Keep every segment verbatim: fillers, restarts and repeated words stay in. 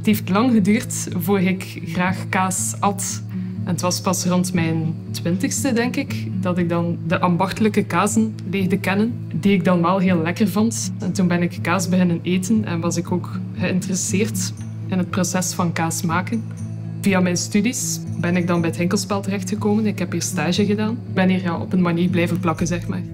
Het heeft lang geduurd voor ik graag kaas at. En het was pas rond mijn twintigste, denk ik, dat ik dan de ambachtelijke kazen leerde kennen, die ik dan wel heel lekker vond. En toen ben ik kaas beginnen eten en was ik ook geïnteresseerd in het proces van kaas maken. Via mijn studies ben ik dan bij het Hinkelspel terechtgekomen. Ik heb hier stage gedaan. Ik ben hier ja, op een manier blijven plakken, zeg maar.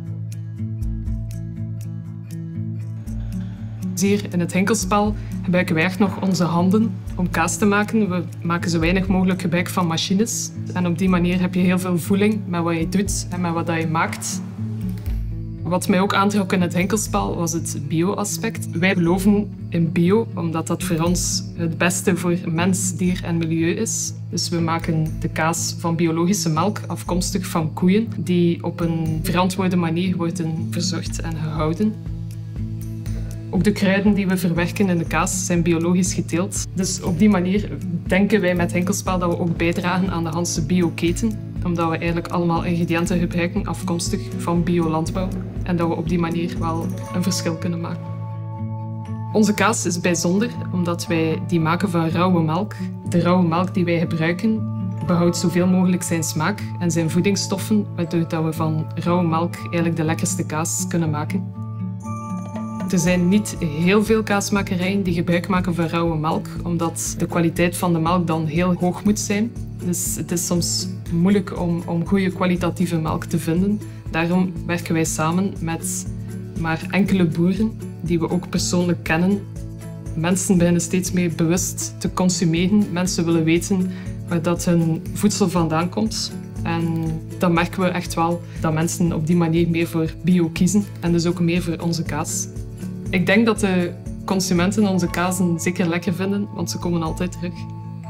Hier in het Hinkelspel gebruiken wij echt nog onze handen om kaas te maken. We maken zo weinig mogelijk gebruik van machines. En op die manier heb je heel veel voeling met wat je doet en met wat je maakt. Wat mij ook aantrok in het Hinkelspel was het bio-aspect. Wij geloven in bio, omdat dat voor ons het beste voor mens, dier en milieu is. Dus we maken de kaas van biologische melk, afkomstig van koeien, die op een verantwoorde manier worden verzorgd en gehouden. Ook de kruiden die we verwerken in de kaas zijn biologisch geteeld. Dus op die manier denken wij met Hinkelspel dat we ook bijdragen aan de Hanse bio-keten. Omdat we eigenlijk allemaal ingrediënten gebruiken afkomstig van biolandbouw. En dat we op die manier wel een verschil kunnen maken. Onze kaas is bijzonder omdat wij die maken van rauwe melk. De rauwe melk die wij gebruiken behoudt zoveel mogelijk zijn smaak en zijn voedingsstoffen, waardoor dat we van rauwe melk eigenlijk de lekkerste kaas kunnen maken. Er zijn niet heel veel kaasmakerijen die gebruik maken van rauwe melk, omdat de kwaliteit van de melk dan heel hoog moet zijn. Dus het is soms moeilijk om, om goede kwalitatieve melk te vinden. Daarom werken wij samen met maar enkele boeren die we ook persoonlijk kennen. Mensen beginnen steeds meer bewust te consumeren. Mensen willen weten waar dat hun voedsel vandaan komt. En dan merken we echt wel dat mensen op die manier meer voor bio kiezen en dus ook meer voor onze kaas. Ik denk dat de consumenten onze kazen zeker lekker vinden, want ze komen altijd terug.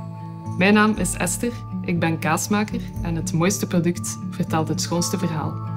Mijn naam is Esther, ik ben kaasmaker en het mooiste product vertelt het schoonste verhaal.